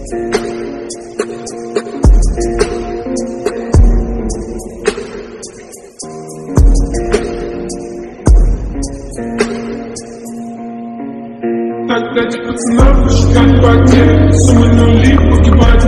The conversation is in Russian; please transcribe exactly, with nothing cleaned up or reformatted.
Так дайте пацанам посчитать потери. Суммы нули погибают